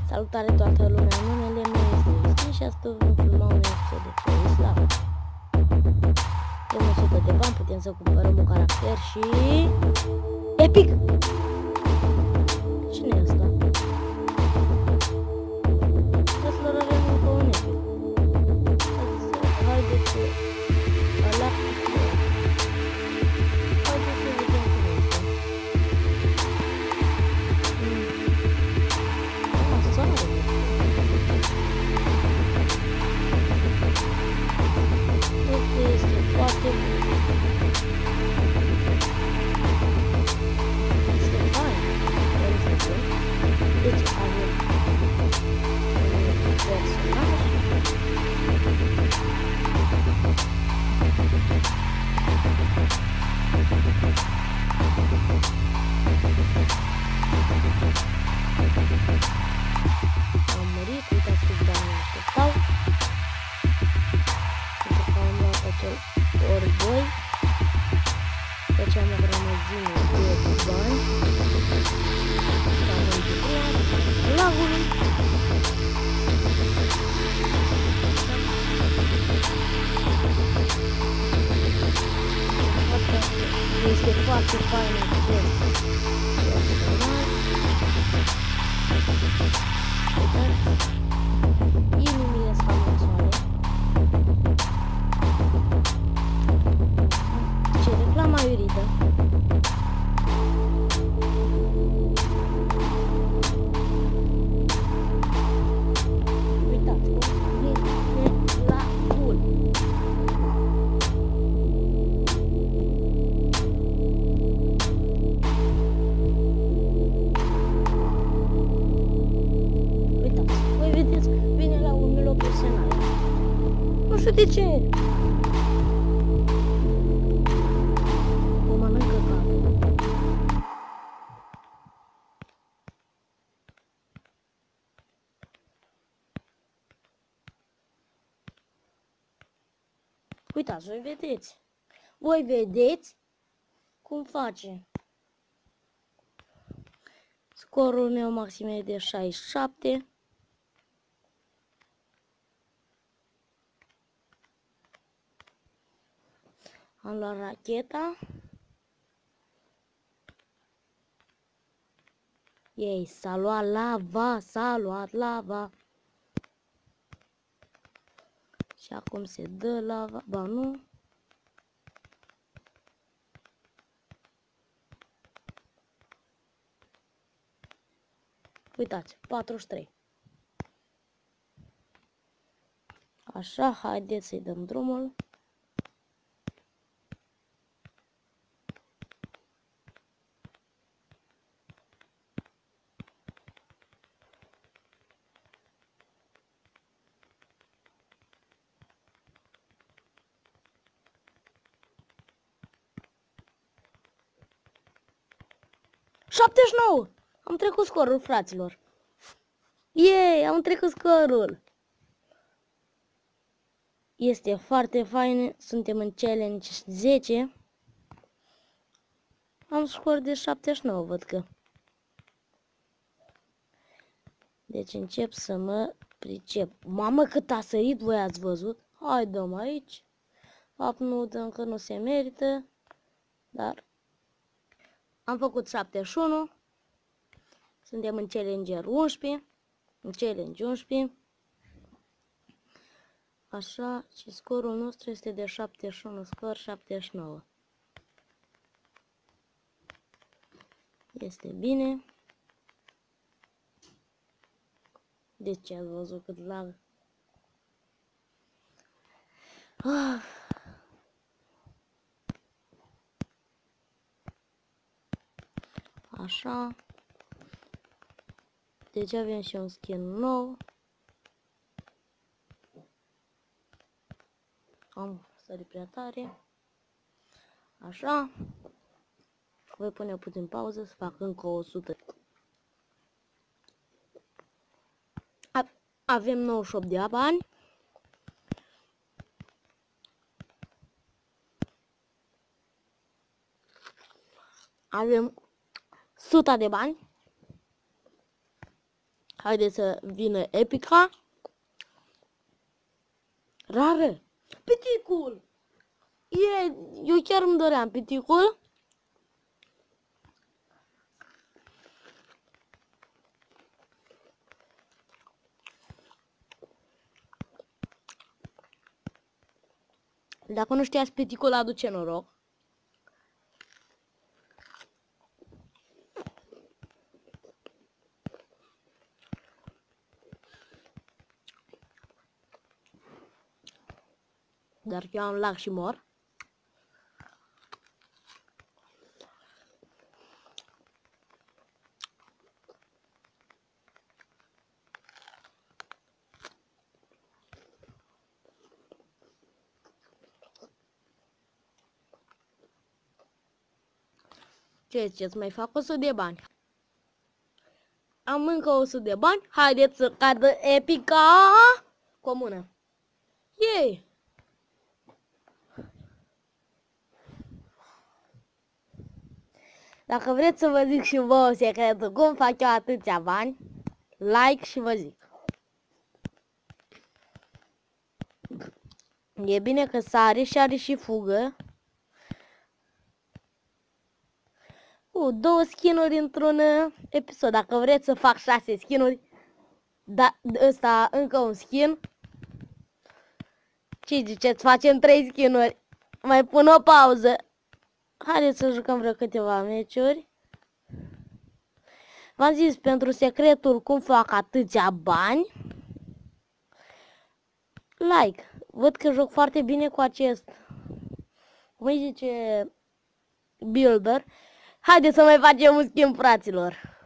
Salutare toată lumea, numele meu este Justin și astăzi vom filma un episod de Fairy Slava. Avem 100 de bani, putem să cumpărăm un caracter și... Epic! Cine e ăsta? Fraților, avem încă un epic. Haideți să... Ala... Haideți să vedem cum este. Este foarte bun. Este fain. Deci avem un personaj. Am murit, uitați câți bani mă așteptau. Pentru că am luat acel ori 2. Făceam o grămăzime de bani. Și am intrat lagul. Este foarte fain acest personaj. Inimile sfamosoare. Ce reclama iurită. Uitați cum e la bun. Uitați, voi vedeți, vine la un loc personal. Nu știu de ce. O mănâncă capul. Uitați, voi vedeți. Voi vedeți cum face. Scorul meu maxim e de 67. Am luat racheta. Ei, s-a luat lava, s-a luat lava. Și acum se dă lava, ba nu. Uitați, 43. Așa, haideți să-i dăm drumul. Am trecut scorul, fraților. Yay, am trecut scorul. Este foarte fain. Suntem în challenge 10. Am scor de 79, văd că. Deci încep să mă pricep. Mamă, cât a sărit, voi ați văzut? Hai, dăm aici. Upload încă nu se merită. Dar am făcut 71. Suntem în Challenger 11. În Challenge 11. Așa, și scorul nostru este de 71, scor 79. Este bine. Deci ați văzut cât lag. Așa. Deci avem și un skin nou. Am sărit prea tare. Așa. Voi pune puțin pauză să fac încă 100. Avem 98 de bani. Avem 100 de bani. Haideți să vină epica. Rară. Piticul. Eu chiar îmi doream piticul. Dacă nu știați, piticul aduce noroc. Dar eu am lac și mor. Ce ziceți, mai fac 100 de bani? Am încă 100 de bani. Haideți să cadă epica comună. Yay! Dacă vreți să vă zic și vouă secretul cum fac eu atâția bani, like și vă zic. E bine că sare și are și fugă. 2 skin-uri într-un episod. Dacă vreți să fac 6 skin-uri, da, ăsta încă un skin. Ce ziceți? Facem 3 skin-uri. Mai pun o pauză. Haideți să jucăm vreo câteva meciuri. V-am zis pentru secretul cum fac atâția bani. Like. Văd că joc foarte bine cu acest, cum îi zice, builder. Haideți să mai facem un schimb, fraților.